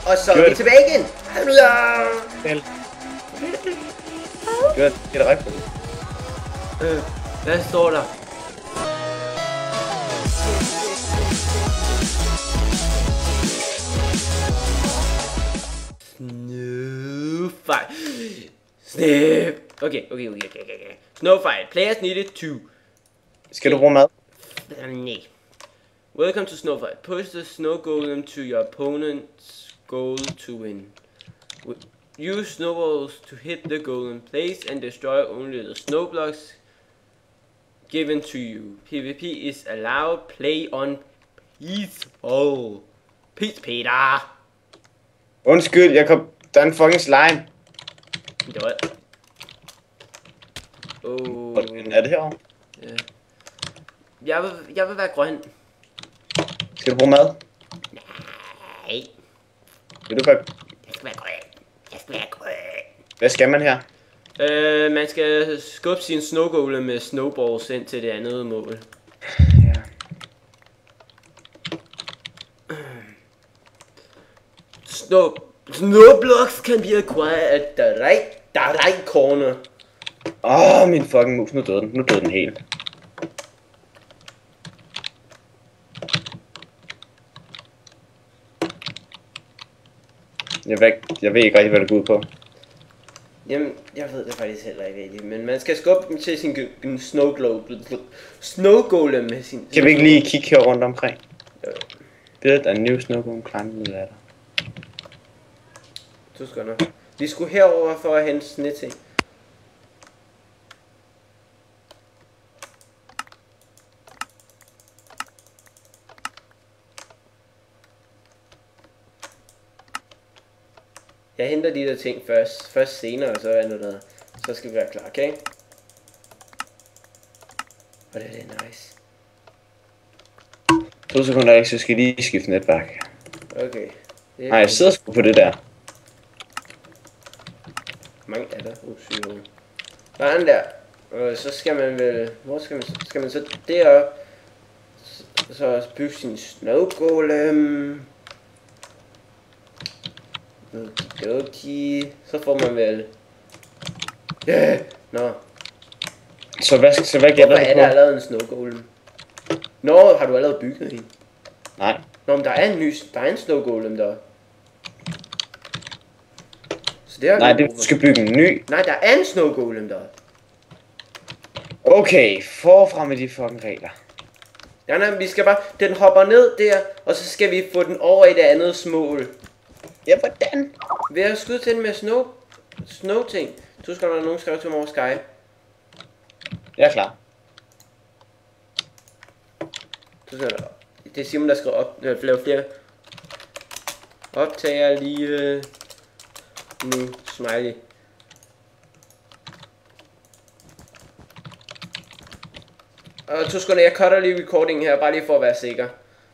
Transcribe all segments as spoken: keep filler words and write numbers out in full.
Og så er vi tilbage igen. Vel. Godt, det er rigtigt. Øh, hvad står der? Snowfight. Snap. Okay, okay, okay, okay, okay. Snowfight. Players needed to. Skal du bruge mad? Nej. Welcome to Snowfight. Push the snow golem to your opponent's goal to win. Use snowballs to hit the golem. Place and destroy only the snow blocks given to you. PvP is allowed. Play on peaceful. Peace, Peter. Undskyld, jeg kom... Der er en fucking slime. Det var... Oh. Hvordan er det herovre? Ja. Jeg vil, jeg vil være grøn. Skal du bruge mad? Nej. Vil du være... Jeg skal være grøn. Jeg skal være grøn. Hvad skal man her? Øh, man skal skubbe sin snowgolem med snowballs ind til det andet mål. Ja. Snow... Snowblocks can be acquired at the right, the right corner. Åh, oh, min fucking mus. Nu døde den. Nu døde den helt. Jeg ved, jeg ved ikke rigtig, hvad det går ud på. Jamen, jeg ved det faktisk heller ikke rigtig, men man skal skubbe dem til sin snowgolem med sin... Kan vi ikke lige kigge her rundt omkring? Jo. Build a new snowgolem climbing the ladder. Du skal nok. Vi skulle herover for at hente sneting. Jeg henter de der ting først, først senere, og så er noget, så skal vi være klar, okay? Og det er nice. To sekunder ikke, så skal jeg lige skifte netværk. Okay. Nej, jeg sidder sgu på det der. Mange er der? Uh, syv. Sådan der. Og så skal man vel... Hvor skal man, skal man så derop? Så, så bygge sin snowgolem. Okay. Så får man vel... Ja! Yeah. Nå. Så hvad, så hvad Hvorfor gælder er det der på? allerede en snowgolem? Nå, har du allerede bygget en? Nej. Nå, men der er en ny... Der er en snowgolem der. Så det er Nej, det, du skal bygge en ny. Nej, der er en snowgolem der. Okay, forfra med de fucking regler. Ja, nej, vi skal bare... Den hopper ned der, og så skal vi få den over i det andet smål. Ja, hvordan? Ved at skyde til den med snow... Snow ting. Så skal der nogen skrive til mig over Skype. Jeg er klar. Så skal der... Det er Simon, der skal op... Øh, lave flere... Optager lige... Øh... Nu. Smiley. Og to sekunder, jeg cutter lige recordingen her, bare lige for at være sikker.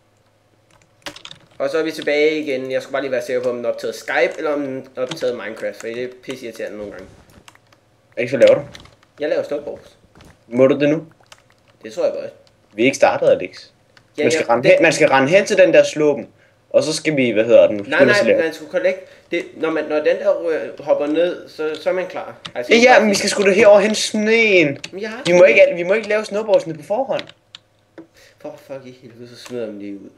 Og så er vi tilbage igen. Jeg skal bare lige være sikker på, om den er optaget Skype, eller om den er optaget Minecraft, for det er pisse irriterende nogle gange. Ikke, så laver du? Jeg laver snowballs. Må du det nu? Det tror jeg godt. Vi er ikke startet, Alex. Ja, Man skal, ja, rende det... hen, man skal rende hen til den der slåben. Og så skal vi, hvad hedder den? Nej, nej, man skulle collect. Det, når, man, når den der øh, hopper ned, så, så er man klar. Altså, Ja, ja, men vi skal sgu da herover hen sneen. Ja, Vi må ikke, vi må ikke lave snowballsene på forhånd. For fuck i helvede, så smider man lige ud.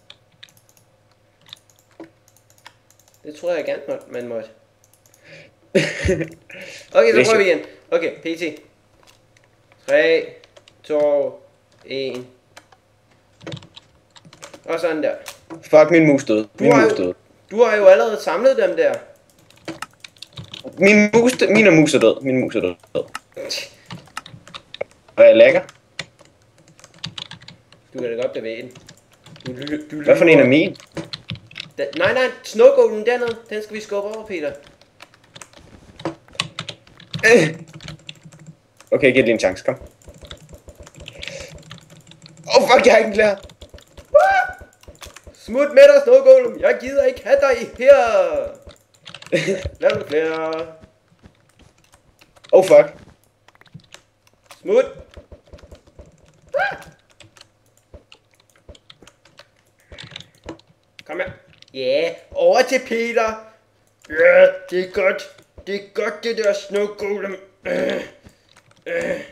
Det tror jeg gerne, man måtte. Okay, så prøver vi igen. Okay, P T. tre, to, et. Og sådan der. Fuck, min mus døde. Min Du har mus jo- døde. Du har jo allerede samlet dem der. Min mus, min er mus er død. Min mus er død. Og jeg lækker. Du kan da godt bevæge den. Du, ly- du Hvad for en lyver. er min? Den, nej, nej, snowgolden dernede. Den skal vi skubbe over, Peter. Øh. Okay, giv det lige en chance, kom. Åh, oh, fuck, jeg er ikke klar. Smut med dig, snowgolem. Jeg gider ikke have dig her. Lad nu klære. Oh, fuck. Smut. Kom her. Ja, yeah, over til Peter. Ja, det er godt. Det er godt, det der snow golem. Øh, øh.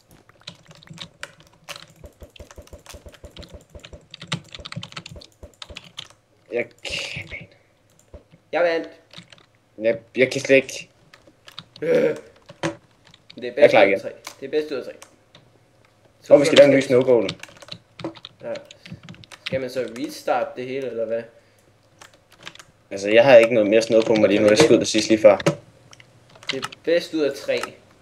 Jeg kan... Jeg vandt. Jeg, jeg kan slet ikke... Øh. Det er Jeg er bedst klar ud af igen. tre. Det er bedst ud af tre. Så vi skal lave en ny snow golem. Ja. Skal man så restart det hele, eller hvad? Altså, jeg har ikke noget mere snow på mig lige nu. Jeg skød det sidst lige før. Det er bedst ud af tre.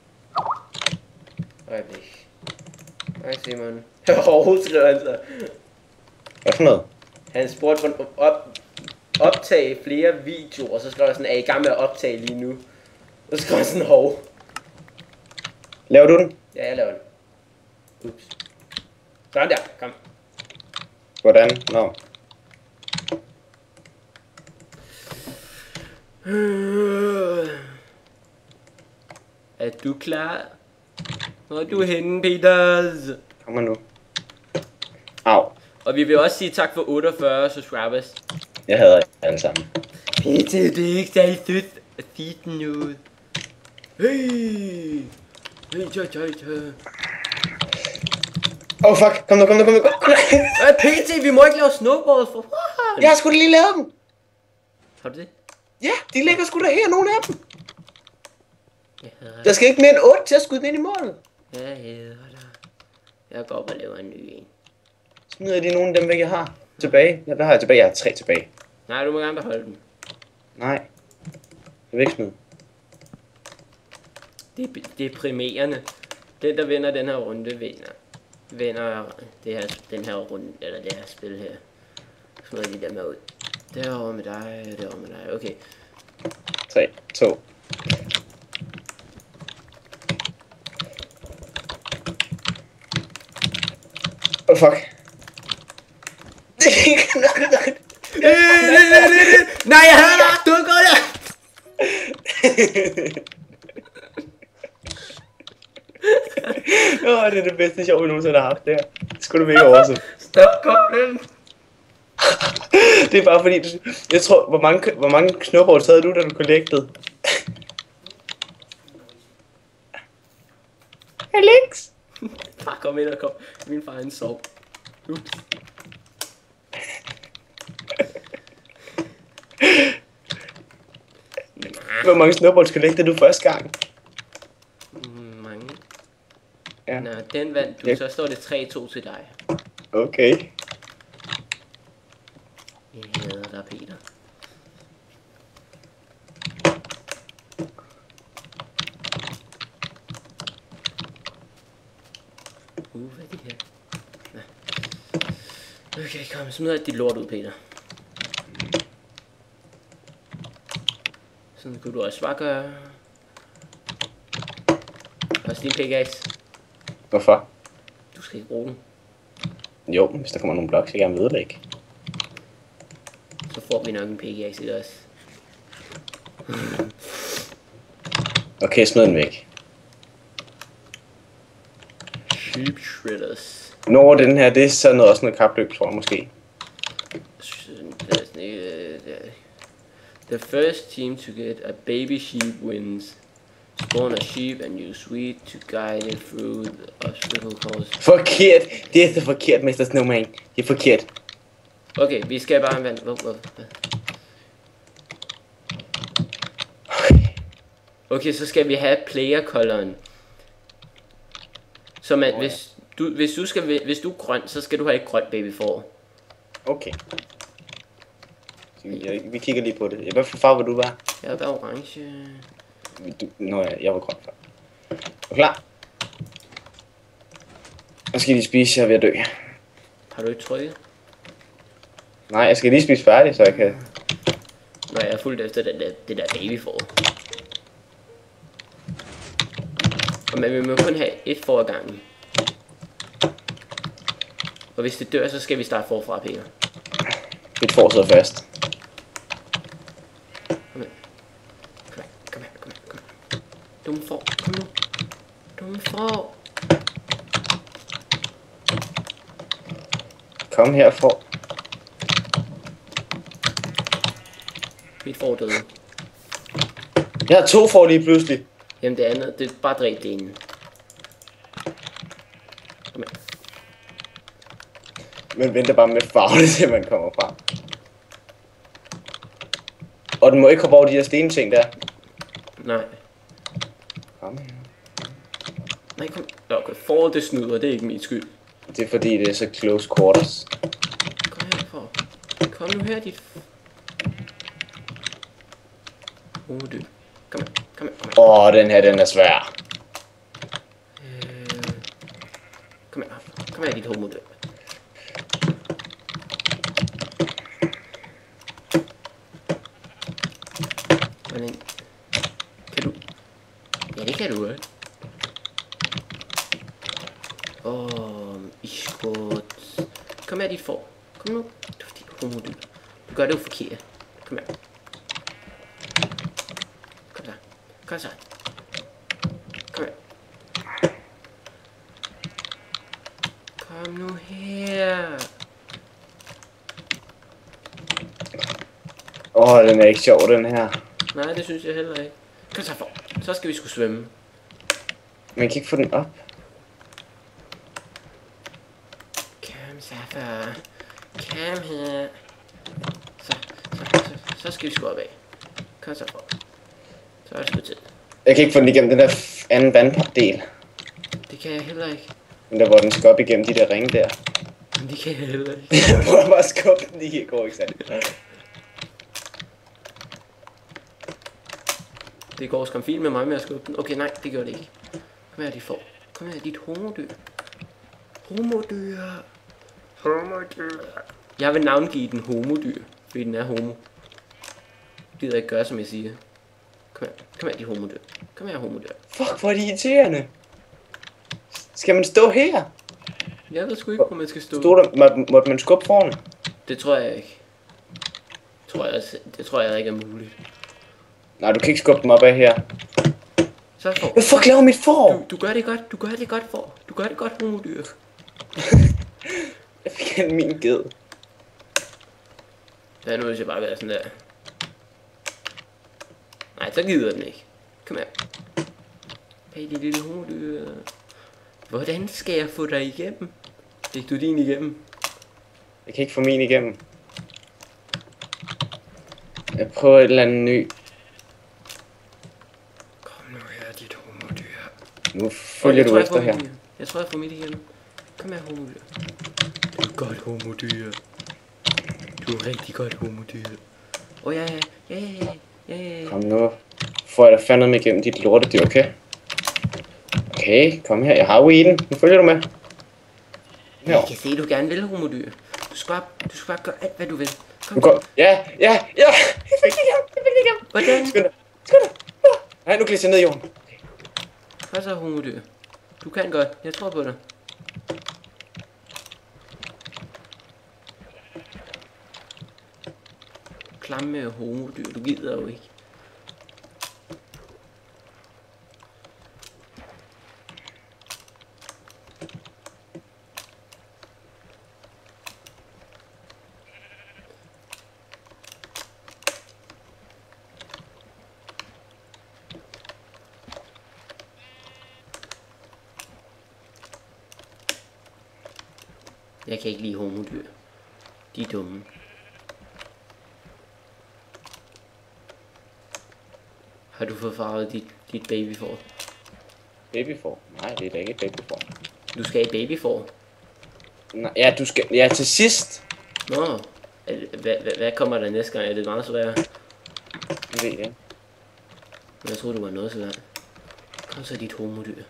Øjeblik. Nej, Simon. Overhovedet skriver han så. Hvad for noget? Han spurgte, hvordan op, optage flere videoer, og så skrev jeg sådan, er I i gang med at optage lige nu? Og så skrev jeg sådan, hov. Laver du den? Ja, jeg laver den. Ups. Sådan der, kom. Hvordan? Nå. Er du klar? Hvor er du henne, Peters? Kom nu. Au. Og vi vil også sige tak for otteogfyrre subscribers. Jeg hader jer alle sammen. Peter, det er ikke særlig sødt at sige den noget. Hey! Hey, tja, tja, tja. Åh, oh, fuck. Kom nu, kom nu, kom nu. Kom nu. Hvad, P T, vi må ikke lave snowballs for fanden. Jeg har sgu da lige lavet dem. Har du det? Ja, de ligger sgu da her, nogle af dem. Jeg hader Der skal ikke mere end otte til at skyde den ind i målet. Jeg hader dig. Jeg går op og laver en ny en. Smider de nogle af dem væk, jeg har tilbage? Ja, hvad har jeg tilbage? Jeg har tre tilbage. Nej, du må gerne beholde dem. Nej. Jeg vil ikke smide. Det er deprimerende. Den, der vinder den her runde, vinder. Vinder det her, den her runde, eller det her spil her. Smider de der med ud. Derovre med dig, derovre med dig. Okay. tre, to. Åh, oh, fuck. Nej, jeg havde dig! Du er godt, ja! Åh, det er det bedste sjov, vi nogensinde har haft der. Det skulle du mega awesome. Stop koblen! Det er bare fordi, du, jeg tror, hvor mange, hvor mange snowballs havde du, da du collectede? Alex! Far, kom ind og kom. Min far, han sov. Ups. Hvor mange snowballs collectede du første gang? Mm, mange. Ja. Nå, den vandt du, Ja. så står det tre to til dig. Okay. Jeg hader dig, Peter. Uh, hvad er det her? Nå. Okay, kom, smid alt dit lort ud, Peter. Sådan kunne du også bare gøre. Også din pickaxe. Hvorfor? Du skal ikke bruge den. Jo, hvis der kommer nogle bloks, jeg gerne vil ødelægge. Så får vi nok en pickaxe, ikke også? Okay, smid den væk. Sheep shredders. Nå, den her, det er sådan noget, også noget kapløb, tror jeg måske. The first team to get a baby sheep wins. Spawn a sheep and use wheat to guide it through the obstacle course. Forkert! Det er så forkert, mister Snowman. Det er forkert. Okay, vi skal bare vand. Hvor, hvor, hvad? Okay, så skal vi have player-coloren. Så man, Oh, ja. hvis du hvis du skal hvis du er grøn, så skal du have et grønt baby får. Okay. Så vi, vi kigger lige på det. Hvad for farve vil du være? Jeg er bare orange. Du, nå, jeg, jeg var grøn før. Er du klar? Nu skal de spise, jeg er ved at dø. Har du ikke trykket? Nej, jeg skal lige spise færdig, så jeg kan... Nå, jeg er fuldt efter det der, det der baby får. Og man vil må kun have et får ad gangen. Og hvis det dør, så skal vi starte forfra, Peter. Mit får sidder fast. Kom her. Kom her, kom her, kom her, kom her. Dumme får, kom nu. Dumme får. Kom her, får. Mit får døde. Jeg har to får lige pludselig. Jamen det andet, det er bare dræb det ene. Kom her. Men venter bare med farve, til man kommer frem. Og den må ikke hoppe over de her stenting der. Nej. Kom her. Nej, kom. Okay, foråret det snyder, det er ikke min skyld. Det er fordi, det er så close quarters. Kom her, for. Kom nu her, dit... Homodyr. Kom her, kom her, kom her. Åh, oh, den her, den er svær. Øh... Kom her, kom her, dit homodyr. Hvordan... Kan du... Ja, det kan du godt. Åh, iskot. Kom her, dit får. Kom nu. Du er dit homodyr. Du gør det jo forkert. Kom her. Kom så. Kom så. Kom her. Kom nu her. Åh, oh, den er ikke sjov, den her. Nej, det synes jeg heller ikke. Kom så, for. Så skal vi sgu svømme. Man kan ikke få den op. Kom så, far. Kom her. Så, så, så, så skal vi sgu op af. Kom så, for. Så er det sgu tid. Jeg kan ikke få den igennem den der anden vanddel. Det kan jeg heller ikke. Den der, hvor den skal op igennem de der ringe der. Men det kan jeg heller ikke. Jeg prøver bare at skubbe den lige i går, ikke sandt? Det går skam fint med mig med at skubbe den. Okay, nej, det gør det ikke. Kom her, dit får. Kom her, dit homodyr. Homodyr. Homodyr. Jeg vil navngive den homodyr, fordi den er homo. Gider ikke gøre, som jeg siger. Kom her, kom her, dit homodyr. Kom her, homodyr. Fuck, hvor er det irriterende. Skal man stå her? Jeg ved sgu ikke, hvor man skal stå. Stod der, må, måtte man skubbe foran? Det tror jeg ikke. Tror jeg, det tror jeg ikke er muligt. Nej, du kan ikke skubbe dem op af her. Så får. Hvad fuck laver mit får? Du, du gør det godt, du gør det godt for. Du gør det godt, homodyr. Jeg fik en min ged. Ja, nu vil jeg bare være sådan der. Nej, så gider den ikke. Kom her. Hey, det lille homodyr. Hvordan skal jeg få dig igennem? Fik du din igennem? Jeg kan ikke få min igennem. Jeg prøver et eller andet ny. Kom nu her, dit homodyr. Nu følger du efter her. Jeg tror, jeg får mit igennem. Kom her, homodyr. Du er godt homodyr. Du er rigtig godt homodyr. Åh oh, ja, ja, ja, ja, ja, ja. Kom nu. Får jeg da fandme med igennem dit lortedyr, okay? Okay, kom her. Jeg har weeden. Nu følger du med. Jeg kan se, du gerne vil, homodyr. Du skal bare, du skal bare gøre alt, hvad du vil. Kom. Nu kom. Ja, ja, ja. Jeg fik det igennem. Jeg fik det igennem. Hvordan? Skynd dig. Skynd dig. Nej, nu glæder jeg ned i jorden. Hvad så, homodyr? Du kan godt. Jeg tror på dig. Klamme homodyr. Du gider jo ikke. Jeg kan ikke lide homodyr. De er dumme. Har du fået farvet dit, dit babyfår? Babyfor? Nej, det er da ikke et babyfor. Du skal i babyfår? Nej, ja, du skal... Ja, til sidst. Nå. Hvad, hvad, hvad kommer der næste gang? Er det meget svært? Jeg ved det. Men jeg troede, du var noget svært. Kom så, dit homodyr.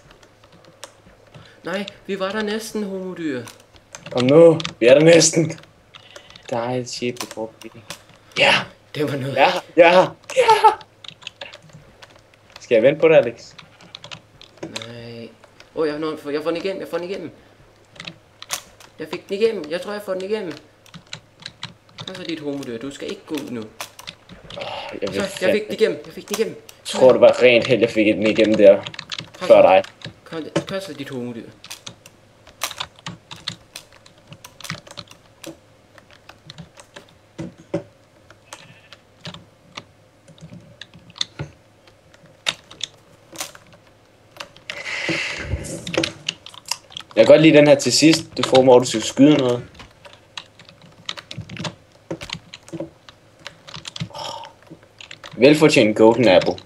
Nej, vi var der næsten, homodyr. Kom nu, vi er der næsten. Der er et shit before beating. Ja, Det var noget. ja, ja, ja. Skal jeg vente på dig, Alex? Nej. Åh, oh, jeg, har- jeg får den igennem, jeg får den igennem. Jeg fik den igennem, jeg tror, jeg får den igennem. Kom så, dit homodyr, du skal ikke gå ud nu. Jeg, vil Så, jeg fik den igennem, jeg fik den igennem. Jeg tror, det var rent held, jeg fik den igennem der. Kom Før så. dig. Kom, kom så, dit homodyr. Jeg kan godt lide den her til sidst. Du får, hvor du skal skyde noget. Velfortjent golden apple.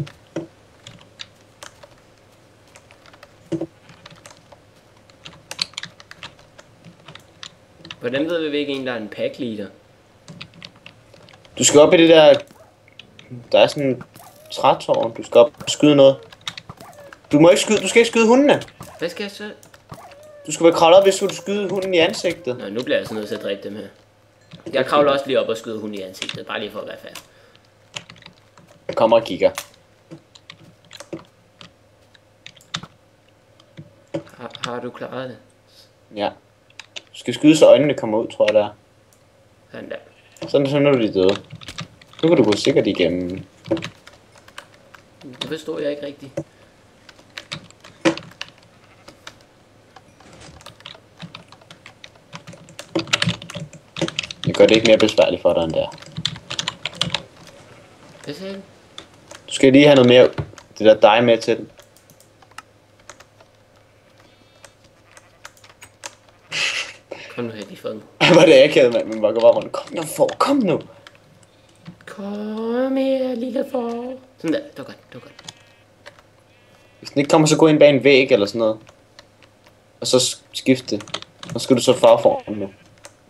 Hvordan ved vi ikke en, der er en pack leader? Du skal op i det der... Der er sådan en trætårn. Du skal op og skyde noget. Du må ikke skyde... Du skal ikke skyde hundene. Hvad skal jeg så? Du skal være kravlet op, hvis du skyde hunden i ansigtet. Nå, nu bliver jeg altså nødt til at dræbe dem her. Jeg kravler også lige op og skyder hunden i ansigtet. Bare lige for at være fair. Jeg kommer og kigger. Har, har du klaret det? Ja. Du skal skyde, så øjnene kommer ud, tror jeg, der. Sådan der. Sådan, sådan er du lige døde. Nu kan du gå sikkert igennem. Det forstår jeg ikke rigtigt. Jeg gør det ikke mere besværligt for dig end der. Hvad sagde du? Du skal lige have noget mere... Det der dig med til den. Kom nu her, de fanget. Hvor er det akavet, mand. Men bare gå bare rundt. Kom nu, for. Kom nu. Kom her, lille for. Sådan der. Det var godt. Det var godt. Hvis den ikke kommer, så gå ind bag en væg eller sådan noget. Og så skifte. Og så skal du så farformen nu.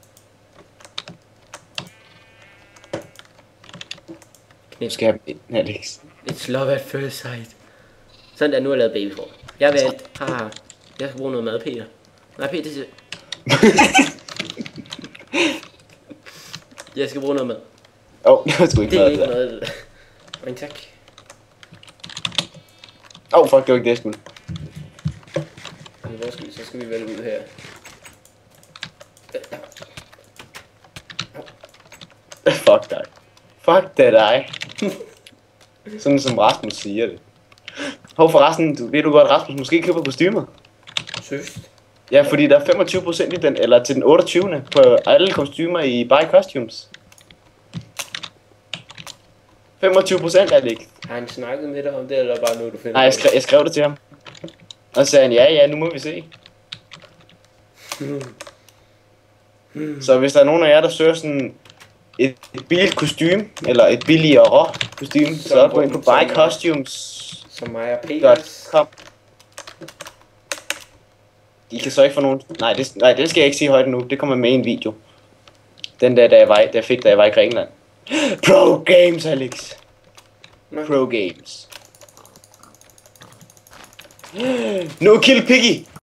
Knip. Skal jeg have en, Alex? It's love at first sight. Sådan der, nu har jeg lavet babyform. Jeg har valgt. Haha. Jeg skal bruge noget mad, Peter. Nej, Peter siger... Jeg skal bruge noget mad. Åh, oh, det var sgu ikke Det er noget, ikke der. noget... Men tak. Åh, oh, fuck, det var ikke det, jeg skulle. Men hvor skal vi, så skal vi vel ud her. Fuck dig. Fuck det er dig. Sådan som Rasmus siger det. Hov, forresten, du, ved du godt, Rasmus måske køber kostymer? Søst. Ja, fordi der er femogtyve procent i den, eller til den otteogtyvende på alle kostymer i Buy Costumes. femogtyve procent, Alex. Har han snakket med dig om det, eller bare noget, du finder? Nej, jeg skrev, jeg skrev det til ham. Og så sagde han, ja, ja, nu må vi se. Så hvis der er nogen af jer, der søger sådan et, et billigt kostume, eller et billigere kostume, så, så gå ind på buy costumes Som mig og Peters. punktum com. I kan så ikke få nogen... Nej, det, nej, det skal jeg ikke sige højt nu. Det kommer med i en video. Den der, da jeg, var, da jeg fik, da jeg var i Grækenland. Pro Games, Alex. Pro Games. No kill Piggy.